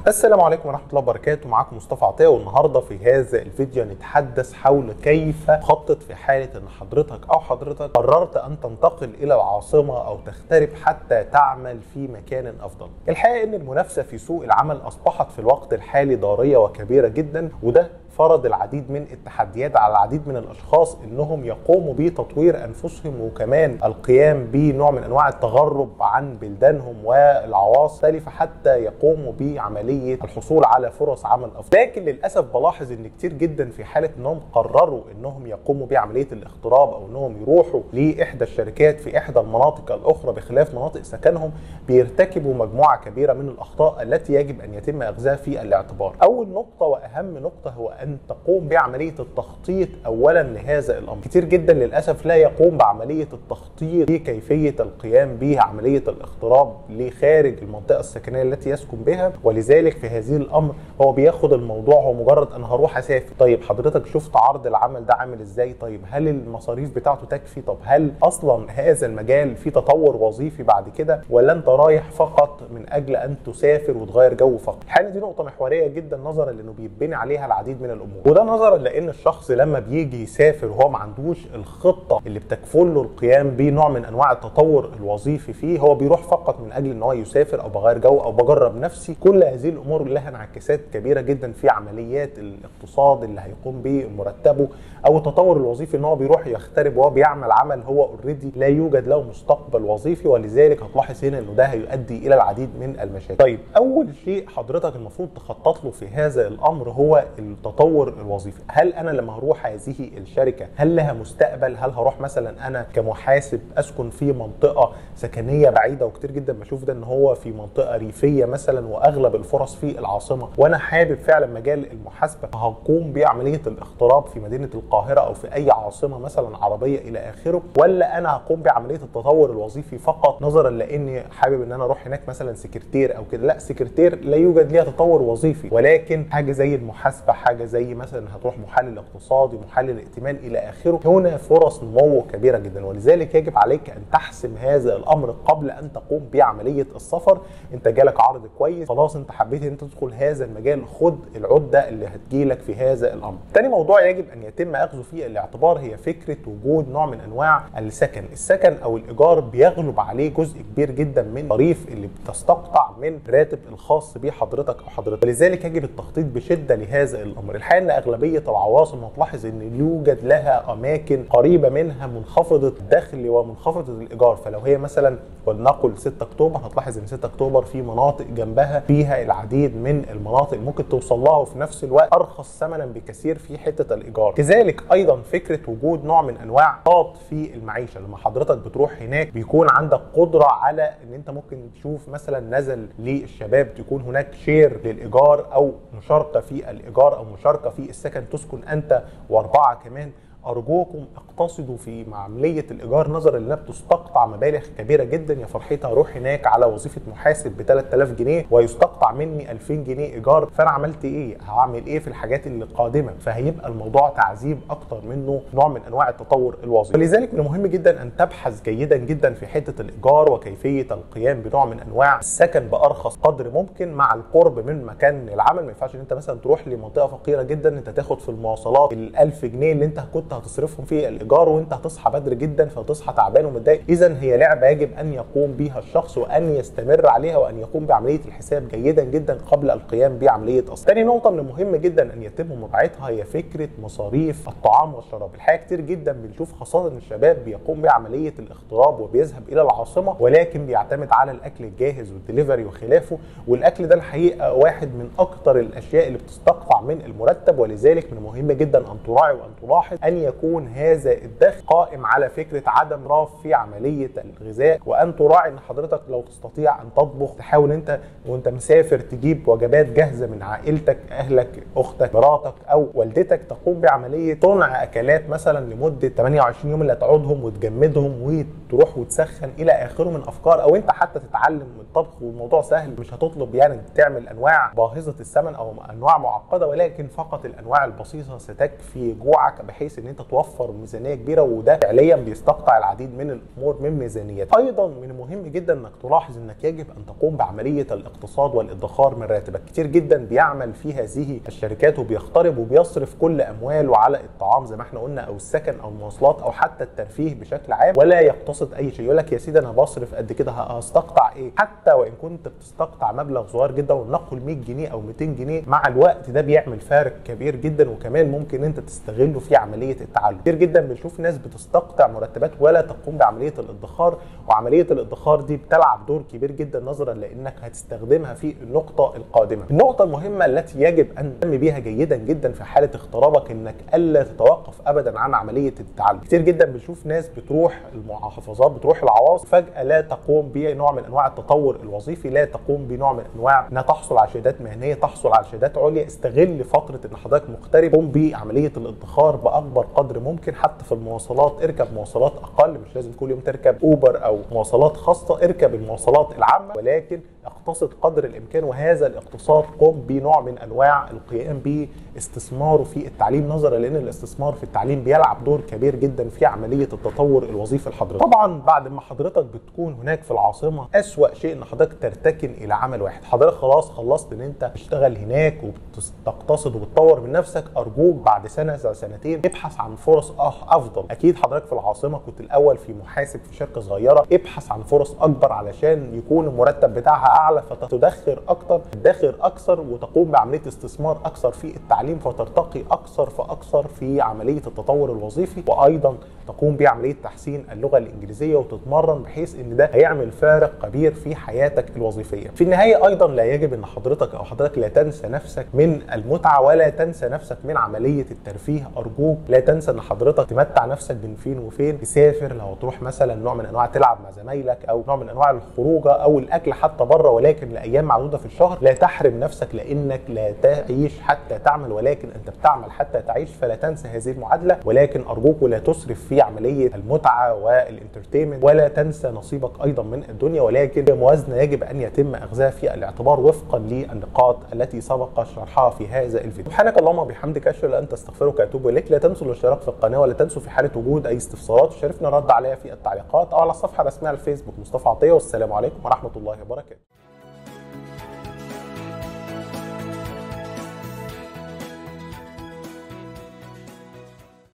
السلام عليكم ورحمة الله وبركاته. معاكم مصطفى عطية، والنهارده في هذا الفيديو نتحدث حول كيف تخطط في حالة ان حضرتك قررت ان تنتقل الى العاصمة او تغترب حتى تعمل في مكان افضل. الحقيقة ان المنافسة في سوق العمل اصبحت في الوقت الحالي ضارية وكبيرة جدا، وده فرض العديد من التحديات على العديد من الاشخاص انهم يقوموا بتطوير انفسهم، وكمان القيام بنوع من انواع التغرب عن بلدانهم والعواصم المختلفه حتى يقوموا بعمليه الحصول على فرص عمل افضل. لكن للاسف بلاحظ ان كتير جدا في حاله انهم قرروا انهم يقوموا بعمليه الاغتراب او انهم يروحوا لاحدى الشركات في احدى المناطق الاخرى بخلاف مناطق سكنهم، بيرتكبوا مجموعه كبيره من الاخطاء التي يجب ان يتم اخذها في الاعتبار. اول نقطه واهم نقطه هو ان تقوم بعمليه التخطيط اولا لهذا الامر. كتير جدا للاسف لا يقوم بعمليه التخطيط لكيفيه القيام بعمليه الاغتراب لخارج المنطقه السكنيه التي يسكن بها، ولذلك في هذه الامر هو بياخد الموضوع هو مجرد انا هروح اسافر. طيب حضرتك شفت عرض العمل ده عامل ازاي؟ طيب هل المصاريف بتاعته تكفي؟ طب هل اصلا هذا المجال فيه تطور وظيفي بعد كده، ولا انت رايح فقط من اجل ان تسافر وتغير جو فقط؟ الحقيقه دي نقطه محوريه جدا نظرا لانه بيتبني عليها العديد من الامور، وده نظرا لان الشخص لما بيجي يسافر وهو ما عندوش الخطه اللي بتكفل له القيام بنوع من انواع التطور الوظيفي فيه، هو بيروح فقط من اجل ان هو يسافر او بغير جو او بجرب نفسي. كل هذه الامور لها انعكاسات كبيره جدا في عمليات الاقتصاد اللي هيقوم به مرتبه، او التطور الوظيفي ان هو بيروح يغترب وهو بيعمل عمل هو اوريدي لا يوجد له مستقبل وظيفي، ولذلك هتلاحظ هنا انه ده هيؤدي الى العديد من المشاكل. طيب اول شيء حضرتك المفروض تخطط له في هذا الامر هو التطور الوظيفي. هل انا لما هروح هذه الشركه هل لها مستقبل؟ هل هروح مثلا انا كمحاسب اسكن في منطقه سكنيه بعيده، وكتير جدا بشوف ده ان هو في منطقه ريفيه مثلا واغلب الفرص في العاصمه، وانا حابب فعلا مجال المحاسبه فهقوم بعمليه الاغتراب في مدينه القاهره او في اي عاصمه مثلا عربيه الى اخره، ولا انا هقوم بعمليه التطور الوظيفي فقط نظرا لاني حابب ان انا اروح هناك مثلا سكرتير او كده؟ لا، سكرتير لا يوجد ليها تطور وظيفي، ولكن حاجه زي المحاسبه، حاجه زي مثلا هتروح محلل اقتصادي، محلل ائتمان الى اخره، هنا فرص نمو كبيره جدا، ولذلك يجب عليك ان تحسم هذا الامر قبل ان تقوم بعمليه السفر. انت جالك عرض كويس، خلاص انت حبيت ان تدخل هذا المجال، خد العده اللي هتجيلك في هذا الامر. تاني موضوع يجب ان يتم اخذه في الاعتبار هي فكره وجود نوع من انواع السكن. السكن او الايجار بيغلب عليه جزء كبير جدا من المصاريف اللي بتستقطع من الراتب الخاص بحضرتك او حضرتك، ولذلك يجب التخطيط بشده لهذا الامر. الحقيقه ان اغلبيه العواصم هتلاحظ ان يوجد لها اماكن قريبه منها منخفضه الدخل ومنخفضه الايجار، فلو هي مثلا ولنقل 6 اكتوبر هتلاحظ ان 6 اكتوبر في مناطق جنبها فيها العديد من المناطق ممكن توصل لها وفي نفس الوقت ارخص ثمنا بكثير في حته الايجار. كذلك ايضا فكره وجود نوع من انواع في المعيشه. لما حضرتك بتروح هناك بيكون عندك قدره على ان انت ممكن تشوف مثلا نزل للشباب تكون هناك شير للايجار او مشاركه في الايجار او مشاركه في السكن، تسكن انت واربعه كمان. ارجوكم اقتصدوا في عمليه الايجار نظرا لانها بتستقطع مبالغ كبيره جدا. يا فرحتها اروح هناك على وظيفه محاسب ب 3000 جنيه ويستقطع مني 2000 جنيه ايجار، فانا عملت ايه؟ هعمل ايه في الحاجات اللي قادمه؟ فهيبقى الموضوع تعذيب اكتر منه نوع من انواع التطور الوظيفي. ولذلك من المهم جدا ان تبحث جيدا جدا في حته الايجار وكيفيه القيام بنوع من انواع السكن بارخص قدر ممكن مع القرب من مكان العمل. ما ينفعش ان انت مثلا تروح لمنطقه فقيره جدا انت تاخد في المواصلات ال1000 جنيه اللي انت كنت هتصرفهم في الايجار وانت هتصحى بدري جدا فتصحى تعبان ومتضايق. اذا هي لعبه يجب ان يقوم بها الشخص وان يستمر عليها وان يقوم بعمليه الحساب جيدا جدا قبل القيام بعمليه اصلا. ثاني نقطه من المهم جدا ان يتم مراعاتها هي فكره مصاريف الطعام والشراب. الحقيقه كتير جدا بنشوف خاصه الشباب بيقوم بعمليه الاغتراب وبيذهب الى العاصمه ولكن بيعتمد على الاكل الجاهز والدليفري وخلافه، والاكل ده الحقيقه واحد من اكثر الاشياء اللي بتستقطع من المرتب، ولذلك من المهم جدا ان تراعي وان تلاحظ ان يكون هذا الدخل قائم على فكره عدم اسراف في عمليه الغذاء، وان تراعي ان حضرتك لو تستطيع ان تطبخ تحاول انت وانت مسافر تجيب وجبات جاهزه من عائلتك، اهلك، اختك، مراتك او والدتك، تقوم بعمليه صنع اكلات مثلا لمده 28 يوم اللي هتقعدهم وتجمدهم وتروح وتسخن الى اخره من افكار، او انت حتى تتعلم الطبخ والموضوع سهل، مش هتطلب يعني تعمل انواع باهظه الثمن او انواع معقده، ولكن فقط الانواع البسيطه ستكفي جوعك بحيث ان انت توفر ميزانيه كبيره، وده فعليا بيستقطع العديد من الامور من ميزانيتك. ايضا من المهم جدا انك تلاحظ انك يجب ان تقوم بعمليه الاقتصاد والادخار من راتبك. كتير جدا بيعمل في هذه الشركات وبيقترب وبيصرف كل امواله على الطعام زي ما احنا قلنا او السكن او المواصلات او حتى الترفيه بشكل عام، ولا يقتصد اي شيء. يقول لك يا سيدي انا بصرف قد كده، هستقطع ايه؟ حتى وان كنت بتستقطع مبلغ صغير جدا ولنقل 100 جنيه او 200 جنيه، مع الوقت ده بيعمل فارق كبير جدا، وكمان ممكن انت تستغله في عمليه التعلم. كتير جدا بنشوف ناس بتستقطع مرتبات ولا تقوم بعمليه الادخار، وعمليه الادخار دي بتلعب دور كبير جدا نظرا لانك هتستخدمها في النقطه القادمه. النقطه المهمه التي يجب ان تهتم بها جيدا جدا في حاله اغترابك انك الا تتوقف ابدا عن عمليه التعلم. كتير جدا بنشوف ناس بتروح المحافظات، بتروح العواصم، فجاه لا تقوم بنوع من انواع التطور الوظيفي، لا تقوم بنوع من انواع انها تحصل على شهادات مهنيه، تحصل على شهادات عليا. استغل فتره ان حضرتك مغترب، قم بعمليه الادخار باكبر قدر ممكن. حتى في المواصلات اركب مواصلات اقل، مش لازم كل يوم تركب اوبر او مواصلات خاصه، اركب المواصلات العامه، ولكن اقتصد قدر الامكان. وهذا الاقتصاد قم بنوع من انواع القيام باستثماره في التعليم، نظرا لان الاستثمار في التعليم بيلعب دور كبير جدا في عمليه التطور الوظيفي لحضرتك. طبعا بعد ما حضرتك بتكون هناك في العاصمه، اسوأ شيء ان حضرتك ترتكن الى عمل واحد. حضرتك خلاص خلصت ان انت تشتغل هناك وبتقتصد وبتطور من نفسك، ارجوك بعد سنه سنتين ابحث عن فرص افضل. اكيد حضرتك في العاصمه كنت الاول في محاسب في شركه صغيره، ابحث عن فرص اكبر علشان يكون المرتب بتاعها اعلى، فتدخر اكتر، تدخر اكثر، وتقوم بعمليه استثمار اكثر في التعليم، فترتقي اكثر فاكثر في عمليه التطور الوظيفي. وايضا تقوم بعمليه تحسين اللغه الانجليزيه وتتمرن، بحيث ان ده هيعمل فارق كبير في حياتك الوظيفيه. في النهايه ايضا لا يجب ان حضرتك لا تنسى نفسك من المتعه ولا تنسى نفسك من عمليه الترفيه. ارجوك لا تنسى ان حضرتك تمتع نفسك بين فين وفين، تسافر، لو تروح مثلا نوع من انواع تلعب مع زمايلك او نوع من انواع الخروجه او الاكل حتى بره، ولكن لايام معدوده في الشهر. لا تحرم نفسك، لانك لا تعيش حتى تعمل، ولكن انت بتعمل حتى تعيش، فلا تنسى هذه المعادله. ولكن ارجوك لا تسرف في عمليه المتعه والانترتينمنت، ولا تنسى نصيبك ايضا من الدنيا، ولكن موازنه يجب ان يتم اخذها في الاعتبار وفقا للنقاط التي سبق شرحها في هذا الفيديو. سبحانك اللهم وبحمدك، اشهد ان لا اله الا انت، استغفرك واتوب اليك. لا تنسوا الاشتراك في القناه، ولا تنسوا في حاله وجود اي استفسارات شرفنا رد عليها في التعليقات او على الصفحه الرسميه على الفيسبوك مصطفى عطيه. والسلام عليكم ورحمه الله وبركاته.